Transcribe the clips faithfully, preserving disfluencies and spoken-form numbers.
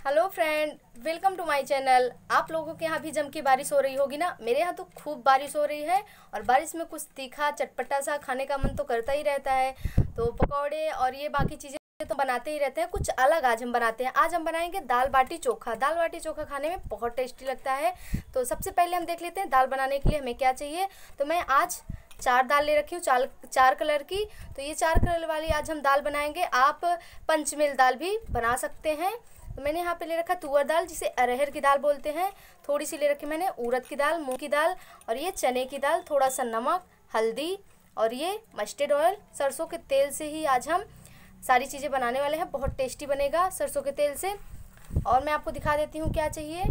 Hello friend, welcome to my channel. आप लोगों के यहाँ भी जम की बारिश हो रही होगी ना। मेरे यहाँ तो खूब बारिश हो रही है और बारिश में कुछ तीखा चटपटा सा खाने का मन तो करता ही रहता है। तो पकौड़े और ये बाकी चीज़ें तो बनाते ही रहते हैं। कुछ अलग आज हम बनाते हैं। आज हम बनाएंगे दाल बाटी चोखा। दाल बाटी चोखा खाने में बहुत टेस्टी लगता है। तो सबसे पहले हम देख लेते हैं दाल बनाने के लिए हमें क्या चाहिए। तो मैं आज चार दाल ले रखी हूँ, चार चार कलर की। तो ये चार कलर वाली आज हम दाल बनाएंगे। आप पंचमेल दाल भी बना सकते हैं। तो मैंने यहाँ पे ले रखा तुअर दाल, जिसे अरहर की दाल बोलते हैं। थोड़ी सी ले रखी मैंने उड़द की दाल, मूंग की दाल, और ये चने की दाल, थोड़ा सा नमक, हल्दी, और ये मस्टर्ड ऑयल। सरसों के तेल से ही आज हम सारी चीज़ें बनाने वाले हैं। बहुत टेस्टी बनेगा सरसों के तेल से। और मैं आपको दिखा देती हूँ क्या चाहिए।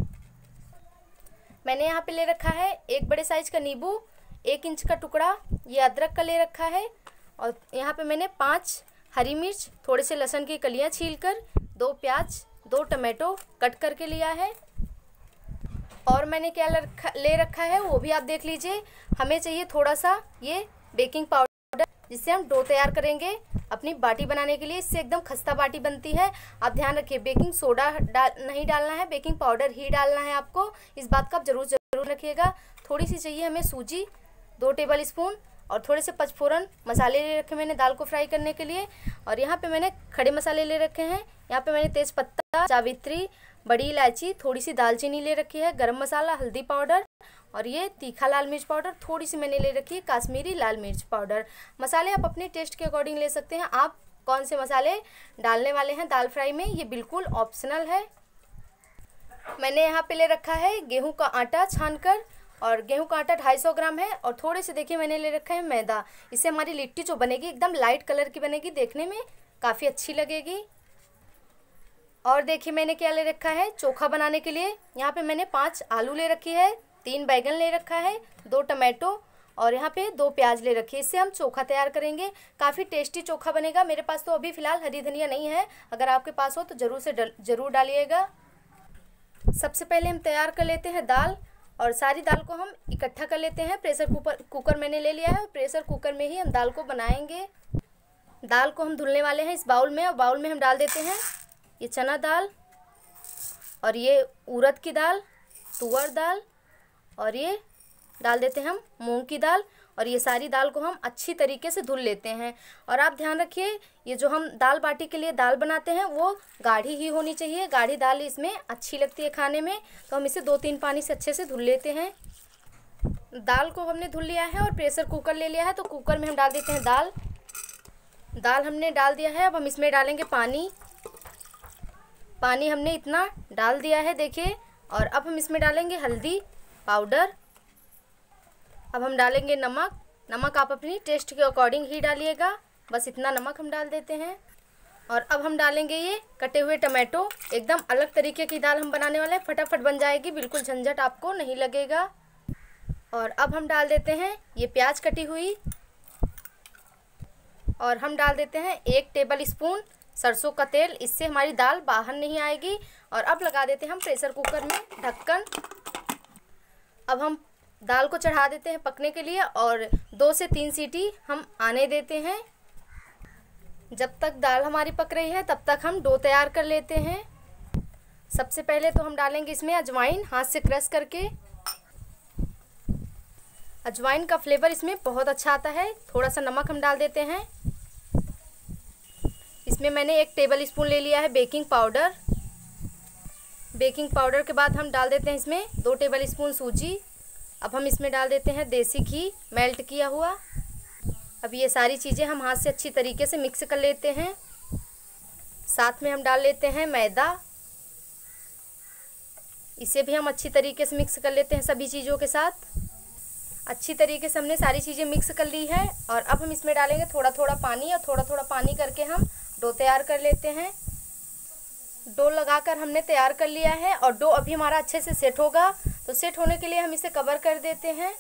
मैंने यहाँ पे ले रखा है एक बड़े साइज का नींबू, एक इंच का टुकड़ा ये अदरक का ले रखा है, और यहाँ पे मैंने पाँच हरी मिर्च, थोड़े से लहसुन की कलियाँ छीलकर, दो प्याज, दो टमाटो कट करके लिया है। और मैंने क्या ले रखा है वो भी आप देख लीजिए। हमें चाहिए थोड़ा सा ये बेकिंग पाउडर, जिससे हम डो तैयार करेंगे अपनी बाटी बनाने के लिए। इससे एकदम खस्ता बाटी बनती है। आप ध्यान रखिए, बेकिंग सोडा डाल नहीं डालना है, बेकिंग पाउडर ही डालना है आपको। इस बात का आप जरूर जरूर रखिएगा। थोड़ी सी चाहिए हमें सूजी, दो टेबल स्पून, और थोड़े से पचफोरन मसाले ले रखे मैंने दाल को फ्राई करने के लिए। और यहाँ पे मैंने खड़े मसाले ले रखे हैं। यहाँ पे मैंने तेज पत्ता, जावित्री, बड़ी इलायची, थोड़ी सी दालचीनी ले रखी है, गरम मसाला, हल्दी पाउडर, और ये तीखा लाल मिर्च पाउडर, थोड़ी सी मैंने ले रखी है काश्मीरी लाल मिर्च पाउडर। मसाले आप अपने टेस्ट के अकॉर्डिंग ले सकते हैं। आप कौन से मसाले डालने वाले हैं दाल फ्राई में, ये बिल्कुल ऑप्शनल है। मैंने यहाँ पे ले रखा है गेहूँ का आटा छानकर, और गेहूं का आटा ढाई सौ ग्राम है। और थोड़े से देखिए मैंने ले रखा है मैदा। इससे हमारी लिट्टी जो बनेगी एकदम लाइट कलर की बनेगी, देखने में काफ़ी अच्छी लगेगी। और देखिए मैंने क्या ले रखा है चोखा बनाने के लिए। यहाँ पे मैंने पाँच आलू ले रखी है, तीन बैगन ले रखा है, दो टमाटो, और यहाँ पे दो प्याज ले रखी है। इससे हम चोखा तैयार करेंगे। काफ़ी टेस्टी चोखा बनेगा। मेरे पास तो अभी फ़िलहाल हरी धनिया नहीं है, अगर आपके पास हो तो ज़रूर से ज़रूर डालिएगा। सबसे पहले हम तैयार कर लेते हैं दाल, और सारी दाल को हम इकट्ठा कर लेते हैं। प्रेशर कुकर कुकर मैंने ले लिया है, और प्रेशर कुकर में ही हम दाल को बनाएंगे। दाल को हम धुलने वाले हैं इस बाउल में, और बाउल में हम डाल देते हैं ये चना दाल, और ये उड़द की दाल, तुअर दाल, और ये डाल देते हैं हम मूंग की दाल। और ये सारी दाल को हम अच्छी तरीके से धुल लेते हैं। और आप ध्यान रखिए, ये जो हम दाल बाटी के लिए दाल बनाते हैं वो गाढ़ी ही होनी चाहिए। गाढ़ी दाल इसमें अच्छी लगती है खाने में। तो हम इसे दो तीन पानी से अच्छे से धुल लेते हैं। दाल को हमने धुल लिया है और प्रेशर कुकर ले लिया है। तो कुकर में हम डाल देते हैं दाल। दाल हमने डाल दिया है। अब हम इसमें डालेंगे पानी। पानी हमने इतना डाल दिया है देखिए। और अब हम इसमें डालेंगे हल्दी पाउडर। अब हम डालेंगे नमक। नमक आप अपनी टेस्ट के अकॉर्डिंग ही डालिएगा, बस इतना नमक हम डाल देते हैं। और अब हम डालेंगे ये कटे हुए टमाटो। एकदम अलग तरीके की दाल हम बनाने वाले हैं, फटाफट बन जाएगी, बिल्कुल झंझट आपको नहीं लगेगा। और अब हम डाल देते हैं ये प्याज कटी हुई, और हम डाल देते हैं एक टेबल स्पून सरसों का तेल। इससे हमारी दाल बाहर नहीं आएगी। और अब लगा देते हैं हम प्रेशर कुकर में ढक्कन। अब हम दाल को चढ़ा देते हैं पकने के लिए, और दो से तीन सीटी हम आने देते हैं। जब तक दाल हमारी पक रही है तब तक हम डो तैयार कर लेते हैं। सबसे पहले तो हम डालेंगे इसमें अजवाइन, हाथ से क्रश करके। अजवाइन का फ्लेवर इसमें बहुत अच्छा आता है। थोड़ा सा नमक हम डाल देते हैं। इसमें मैंने एक टेबल स्पून ले लिया है बेकिंग पाउडर। बेकिंग पाउडर के बाद हम डाल देते हैं इसमें दो टेबल स्पून सूजी। अब हम इसमें डाल देते हैं देसी घी मेल्ट किया हुआ। अब ये सारी चीज़ें हम हाथ से अच्छी तरीके से मिक्स कर लेते हैं। साथ में हम डाल लेते हैं मैदा। इसे भी हम अच्छी तरीके से मिक्स कर लेते हैं सभी चीज़ों के साथ। अच्छी तरीके से हमने सारी चीज़ें मिक्स कर ली है। और अब हम इसमें डालेंगे थोड़ा थोड़ा पानी, और थोड़ा थोड़ा पानी करके हम डो तैयार कर लेते हैं। डो लगाकर हमने तैयार कर लिया है, और डो अभी हमारा अच्छे से सेट होगा। तो सेट होने के लिए हम इसे कवर कर देते हैं।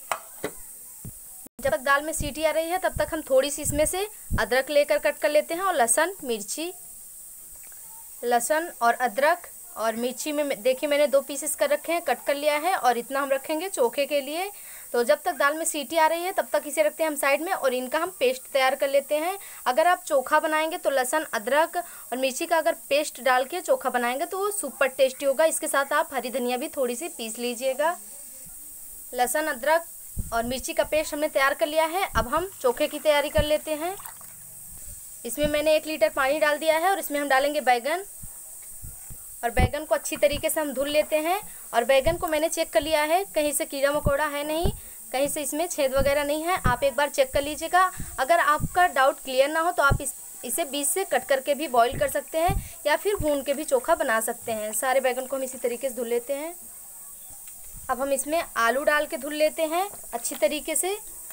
जब तक दाल में सीटी आ रही है तब तक हम थोड़ी सी इसमें से अदरक लेकर कट कर लेते हैं, और लहसुन मिर्ची। लहसुन और अदरक और मिर्ची में देखिए मैंने दो पीसेस कर रखे हैं, कट कर लिया है, और इतना हम रखेंगे चोखे के लिए। तो जब तक दाल में सीटी आ रही है तब तक इसे रखते हैं हम साइड में और इनका हम पेस्ट तैयार कर लेते हैं। अगर आप चोखा बनाएंगे तो लहसुन, अदरक और मिर्ची का अगर पेस्ट डाल के चोखा बनाएंगे तो वो सुपर टेस्टी होगा। इसके साथ आप हरी धनिया भी थोड़ी सी पीस लीजिएगा। लहसुन, अदरक और मिर्ची का पेस्ट हमने तैयार कर लिया है। अब हम चोखे की तैयारी कर लेते हैं। इसमें मैंने एक लीटर पानी डाल दिया है और इसमें हम डालेंगे बैगन, और बैगन को अच्छी तरीके से हम धुल लेते हैं। और बैगन को मैंने चेक कर लिया है, कहीं से कीड़ा मकोड़ा है नहीं, कहीं से इसमें छेद वगैरह नहीं है। आप एक बार चेक कर लीजिएगा। अगर आपका डाउट क्लियर ना हो तो आप इस इसे बीच से कट करके भी बॉईल कर सकते हैं या फिर भून के भी चोखा बना सकते हैं। सारे बैगन को हम इसी तरीके से धुल लेते हैं। अब हम इसमें आलू डाल के धुल लेते हैं अच्छी तरीके से।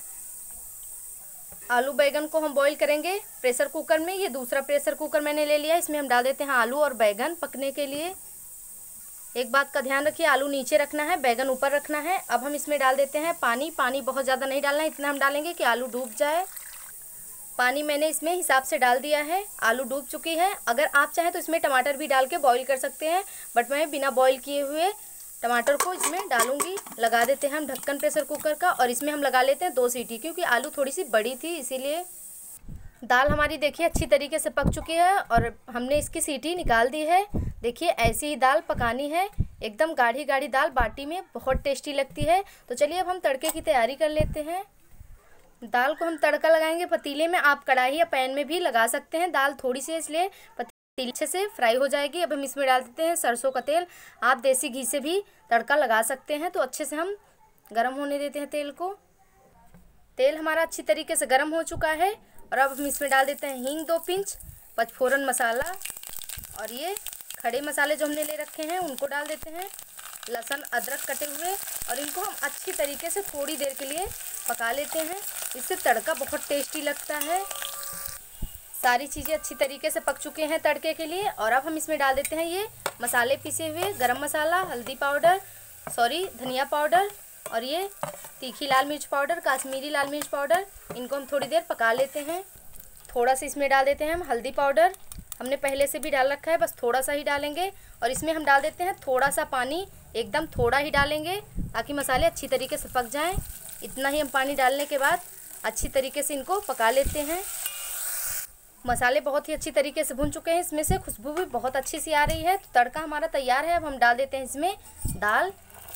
आलू बैगन को हम बॉईल करेंगे प्रेशर कुकर में। ये दूसरा प्रेशर कुकर मैंने ले लिया। इसमें हम डाल देते हैं आलू और बैगन पकने के लिए। एक बात का ध्यान रखिए, आलू नीचे रखना है, बैगन ऊपर रखना है। अब हम इसमें डाल देते हैं पानी। पानी बहुत ज़्यादा नहीं डालना है, इतना हम डालेंगे कि आलू डूब जाए। पानी मैंने इसमें हिसाब से डाल दिया है। आलू डूब चुकी है। अगर आप चाहें तो इसमें टमाटर भी डाल के बॉईल कर सकते हैं, बट मैं बिना बॉईल किए हुए टमाटर को इसमें डालूंगी। लगा देते हैं हम ढक्कन प्रेशर कुकर का और इसमें हम लगा लेते हैं दो सीटी, क्योंकि आलू थोड़ी सी बड़ी थी इसीलिए। दाल हमारी देखिए अच्छी तरीके से पक चुकी है और हमने इसकी सीटी निकाल दी है। देखिए ऐसी ही दाल पकानी है, एकदम गाढ़ी गाढ़ी दाल बाटी में बहुत टेस्टी लगती है। तो चलिए अब हम तड़के की तैयारी कर लेते हैं। दाल को हम तड़का लगाएंगे पतीले में, आप कढ़ाई या पैन में भी लगा सकते हैं। दाल थोड़ी सी इसलिए पतीले अच्छे से फ्राई हो जाएगी। अब हम इसमें डाल देते हैं सरसों का तेल। आप देसी घी से भी तड़का लगा सकते हैं। तो अच्छे से हम गरम होने देते हैं तेल को। तेल हमारा अच्छी तरीके से गरम हो चुका है और अब हम इसमें डाल देते हैं हींग दो पिंच, पचफोरन मसाला और ये खड़े मसाले जो हमने ले रखे हैं उनको डाल देते हैं। लहसुन, अदरक कटे हुए, और इनको हम अच्छी तरीके से थोड़ी देर के लिए पका लेते हैं। इससे तड़का बहुत टेस्टी लगता है। सारी चीज़ें अच्छी तरीके से पक चुके हैं तड़के के लिए। और अब हम इसमें डाल देते हैं ये मसाले पीसे हुए, गरम मसाला, हल्दी पाउडर, सॉरी धनिया पाउडर और ये तीखी लाल मिर्च पाउडर, काश्मीरी लाल मिर्च पाउडर। इनको हम थोड़ी देर पका लेते हैं। थोड़ा सा इसमें डाल देते हैं हम हल्दी पाउडर। हमने पहले से भी डाल रखा है, बस थोड़ा सा ही डालेंगे। और इसमें हम डाल देते हैं थोड़ा सा पानी, एकदम थोड़ा ही डालेंगे ताकि मसाले अच्छी तरीके से पक जाएं। इतना ही हम पानी डालने के बाद अच्छी तरीके से इनको पका लेते हैं। मसाले बहुत ही अच्छी तरीके से भुन चुके हैं, इसमें से खुशबू भी बहुत अच्छी सी आ रही है। तो तड़का हमारा तैयार है। अब हम डाल देते हैं इसमें दाल।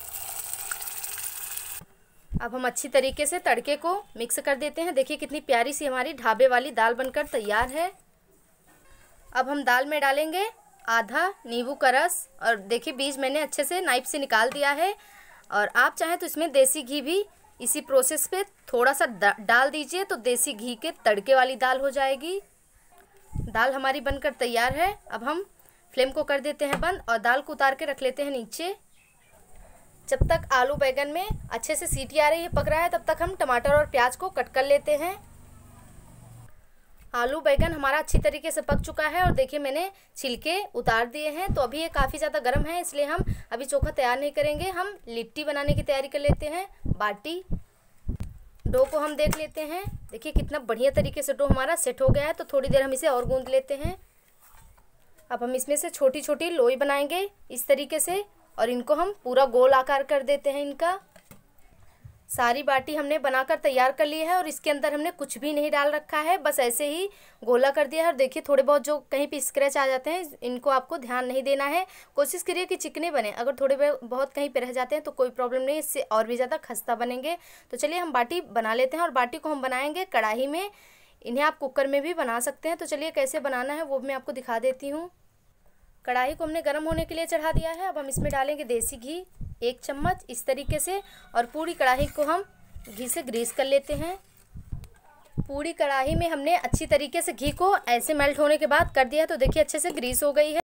अब हम अच्छी तरीके से तड़के को मिक्स कर देते हैं। देखिए कितनी प्यारी सी हमारी ढाबे वाली दाल बनकर तैयार है। अब हम दाल में डालेंगे आधा नींबू का रस, और देखिए बीज मैंने अच्छे से नाइफ से निकाल दिया है। और आप चाहें तो इसमें देसी घी भी इसी प्रोसेस पे थोड़ा सा डाल दीजिए, तो देसी घी के तड़के वाली दाल हो जाएगी। दाल हमारी बनकर तैयार है। अब हम फ्लेम को कर देते हैं बंद और दाल को उतार के रख लेते हैं नीचे। जब तक आलू बैगन में अच्छे से सीटी आ रही है, पक रहा है, तब तक हम टमाटर और प्याज को कट कर लेते हैं। आलू बैगन हमारा अच्छी तरीके से पक चुका है और देखिए मैंने छिलके उतार दिए हैं। तो अभी ये काफ़ी ज़्यादा गर्म है, इसलिए हम अभी चोखा तैयार नहीं करेंगे। हम लिट्टी बनाने की तैयारी कर लेते हैं। बाटी डो को हम देख लेते हैं। देखिए कितना बढ़िया तरीके से डो हमारा सेट हो गया है। तो थोड़ी देर हम इसे और गूंद लेते हैं। अब हम इसमें से छोटी छोटी लोई बनाएंगे इस तरीके से, और इनको हम पूरा गोल आकार कर देते हैं इनका। सारी बाटी हमने बनाकर तैयार कर ली है और इसके अंदर हमने कुछ भी नहीं डाल रखा है, बस ऐसे ही गोला कर दिया है। और देखिए थोड़े बहुत जो कहीं पे स्क्रैच आ जाते हैं, इनको आपको ध्यान नहीं देना है। कोशिश करिए कि चिकने बने। अगर थोड़े बहुत कहीं पे रह जाते हैं तो कोई प्रॉब्लम नहीं, इससे और भी ज़्यादा खस्ता बनेंगे। तो चलिए हम बाटी बना लेते हैं। और बाटी को हम बनाएंगे कढ़ाई में। इन्हें आप कुकर में भी बना सकते हैं। तो चलिए कैसे बनाना है वो मैं आपको दिखा देती हूँ। कढ़ाई को हमने गर्म होने के लिए चढ़ा दिया है। अब हम इसमें डालेंगे देसी घी एक चम्मच इस तरीके से, और पूरी कढ़ाई को हम घी से ग्रीस कर लेते हैं। पूरी कढ़ाई में हमने अच्छी तरीके से घी को ऐसे मेल्ट होने के बाद कर दिया है। तो देखिए अच्छे से ग्रीस हो गई है।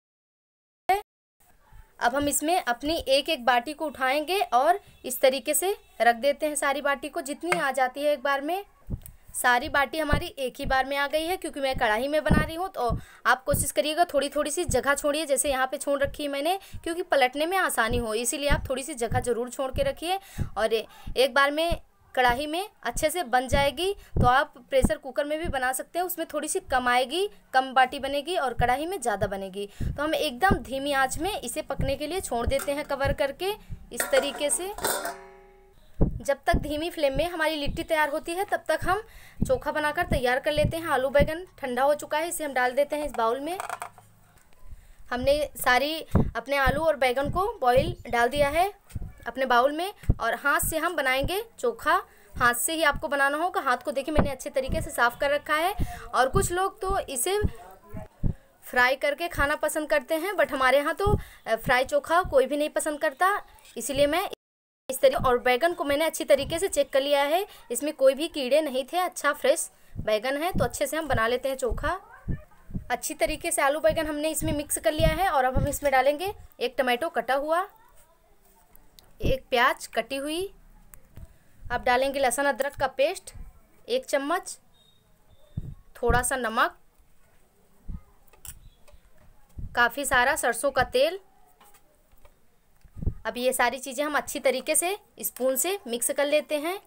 अब हम इसमें अपनी एक एक बाटी को उठाएंगे और इस तरीके से रख देते हैं। सारी बाटी को जितनी आ जाती है एक बार में। सारी बाटी हमारी एक ही बार में आ गई है, क्योंकि मैं कढ़ाई में बना रही हूँ। तो आप कोशिश करिएगा थोड़ी थोड़ी सी जगह छोड़िए, जैसे यहाँ पे छोड़ रखी है मैंने, क्योंकि पलटने में आसानी हो, इसीलिए आप थोड़ी सी जगह ज़रूर छोड़ के रखिए। और एक बार में कढ़ाई में अच्छे से बन जाएगी। तो आप प्रेशर कुकर में भी बना सकते हैं, उसमें थोड़ी सी कम आएगी, कम बाटी बनेगी, और कढ़ाई में ज़्यादा बनेगी। तो हम एकदम धीमी आँच में इसे पकने के लिए छोड़ देते हैं कवर करके इस तरीके से। जब तक धीमी फ्लेम में हमारी लिट्टी तैयार होती है तब तक हम चोखा बनाकर तैयार कर लेते हैं। आलू बैंगन ठंडा हो चुका है, इसे हम डाल देते हैं इस बाउल में। हमने सारी अपने आलू और बैंगन को बॉईल डाल दिया है अपने बाउल में, और हाथ से हम बनाएंगे चोखा। हाथ से ही आपको बनाना होगा। हाथ को देखिए मैंने अच्छे तरीके से साफ़ कर रखा है। और कुछ लोग तो इसे फ्राई करके खाना पसंद करते हैं, बट हमारे यहाँ तो फ्राई चोखा कोई भी नहीं पसंद करता, इसीलिए मैं इस तरीके। और बैगन को मैंने अच्छी तरीके से चेक कर लिया है, इसमें कोई भी कीड़े नहीं थे, अच्छा फ्रेश बैगन है। तो अच्छे से हम बना लेते हैं चोखा। अच्छी तरीके से आलू बैगन हमने इसमें मिक्स कर लिया है। और अब हम इसमें डालेंगे एक टमाटो कटा हुआ, एक प्याज कटी हुई। अब डालेंगे लहसुन अदरक का पेस्ट एक चम्मच, थोड़ा सा नमक, काफ़ी सारा सरसों का तेल। अब ये सारी चीज़ें हम अच्छी तरीके से स्पून से मिक्स कर लेते हैं।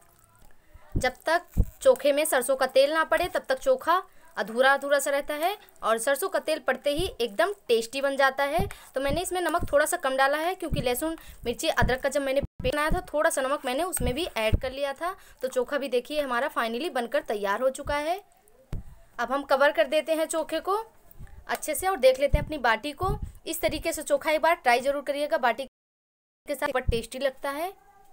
जब तक चोखे में सरसों का तेल ना पड़े तब तक चोखा अधूरा अधूरा सा रहता है, और सरसों का तेल पड़ते ही एकदम टेस्टी बन जाता है। तो मैंने इसमें नमक थोड़ा सा कम डाला है, क्योंकि लहसुन मिर्ची अदरक का जब मैंने पेस्ट बनाया था थोड़ा सा नमक मैंने उसमें भी ऐड कर लिया था। तो चोखा भी देखिए हमारा फाइनली बनकर तैयार हो चुका है। अब हम कवर कर देते हैं चोखे को अच्छे से, और देख लेते हैं अपनी बाटी को। इस तरीके से चोखा एक बार ट्राई ज़रूर करिएगा, बाटी के साथ बहुत टेस्टी लगता है।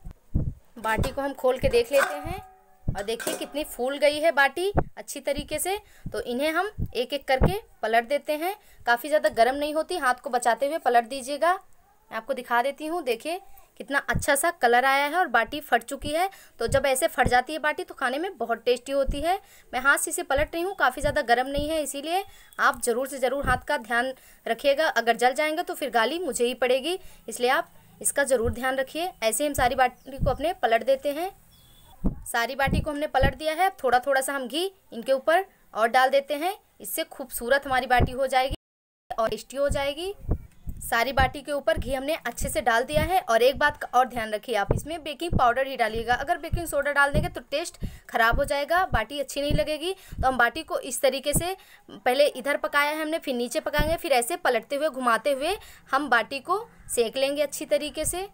बाटी को हम खोल के देख लेते हैं, और देखिए कितनी फूल गई है बाटी अच्छी तरीके से। तो इन्हें हम एक एक करके पलट देते हैं। काफ़ी ज़्यादा गर्म नहीं होती, हाथ को बचाते हुए पलट दीजिएगा। मैं आपको दिखा देती हूँ, देखिए कितना अच्छा सा कलर आया है और बाटी फट चुकी है। तो जब ऐसे फट जाती है बाटी तो खाने में बहुत टेस्टी होती है। मैं हाथ से इसे पलट रही हूँ, काफ़ी ज़्यादा गर्म नहीं है, इसीलिए आप ज़रूर से ज़रूर हाथ का ध्यान रखिएगा। अगर जल जाएंगे तो फिर गाली मुझे ही पड़ेगी, इसलिए आप इसका ज़रूर ध्यान रखिए। ऐसे हम सारी बाटी को अपने पलट देते हैं। सारी बाटी को हमने पलट दिया है। थोड़ा थोड़ा सा हम घी इनके ऊपर और डाल देते हैं, इससे खूबसूरत हमारी बाटी हो जाएगी और टेस्टी हो जाएगी। सारी बाटी के ऊपर घी हमने अच्छे से डाल दिया है। और एक बात का और ध्यान रखिए, आप इसमें बेकिंग पाउडर ही डालिएगा। अगर बेकिंग सोडा डाल देंगे तो टेस्ट ख़राब हो जाएगा, बाटी अच्छी नहीं लगेगी। तो हम बाटी को इस तरीके से पहले इधर पकाया है हमने, फिर नीचे पकाएंगे, फिर ऐसे पलटते हुए घुमाते हुए हम बाटी को सेक लेंगे अच्छी तरीके से।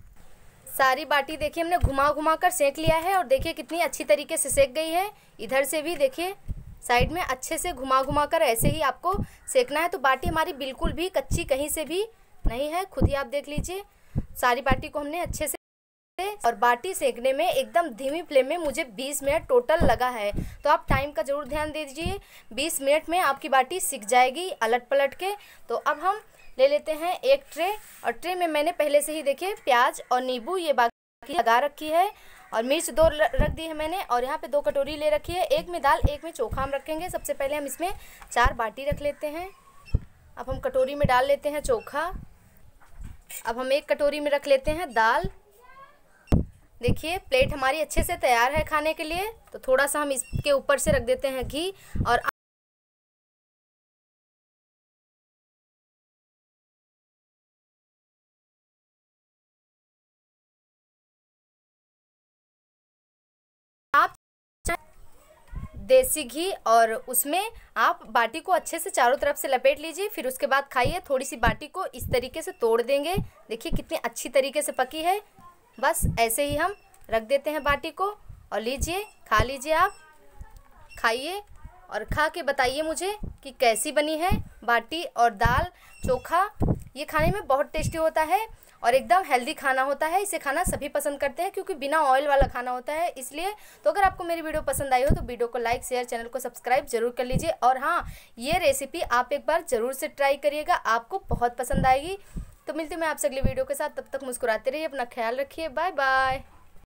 सारी बाटी देखिए हमने घुमा घुमा कर सेक लिया है, और देखिए कितनी अच्छी तरीके से सेक गई है। इधर से भी देखिए साइड में अच्छे से घुमा घुमा कर ऐसे ही आपको सेकना है। तो बाटी हमारी बिल्कुल भी कच्ची कहीं से भी नहीं है, खुद ही आप देख लीजिए। सारी बाटी को हमने अच्छे से, और बाटी सेकने में एकदम धीमी फ्लेम में मुझे बीस मिनट टोटल लगा है। तो आप टाइम का ज़रूर ध्यान दे दीजिए, बीस मिनट में आपकी बाटी सिक जाएगी अलट पलट के। तो अब हम ले लेते हैं एक ट्रे, और ट्रे में मैंने पहले से ही देखिए प्याज और नींबू ये बाकी लगा रखी है, और मिर्च दो रख दी है मैंने, और यहाँ पे दो कटोरी ले रखी है। एक में दाल, एक में चोखा हम रखेंगे। सबसे पहले हम इसमें चार बाटी रख लेते हैं। अब हम कटोरी में डाल लेते हैं चोखा। अब हम एक कटोरी में रख लेते हैं दाल। देखिए प्लेट हमारी अच्छे से तैयार है खाने के लिए। तो थोड़ा सा हम इसके ऊपर से रख देते हैं घी, और आप देसी घी, और उसमें आप बाटी को अच्छे से चारों तरफ से लपेट लीजिए। फिर उसके बाद खाइए। थोड़ी सी बाटी को इस तरीके से तोड़ देंगे, देखिए कितनी अच्छी तरीके से पकी है। बस ऐसे ही हम रख देते हैं बाटी को, और लीजिए खा लीजिए। आप खाइए और खा के बताइए मुझे कि कैसी बनी है बाटी और दाल चोखा। ये खाने में बहुत टेस्टी होता है और एकदम हेल्दी खाना होता है। इसे खाना सभी पसंद करते हैं, क्योंकि बिना ऑयल वाला खाना होता है, इसलिए। तो अगर आपको मेरी वीडियो पसंद आई हो तो वीडियो को लाइक शेयर, चैनल को सब्सक्राइब जरूर कर लीजिए। और हाँ, ये रेसिपी आप एक बार ज़रूर से ट्राई करिएगा, आपको बहुत पसंद आएगी। तो मिलती हूँ मैं आपसे अगली वीडियो के साथ, तब तक मुस्कुराते रहिए, अपना ख्याल रखिए, बाय बाय।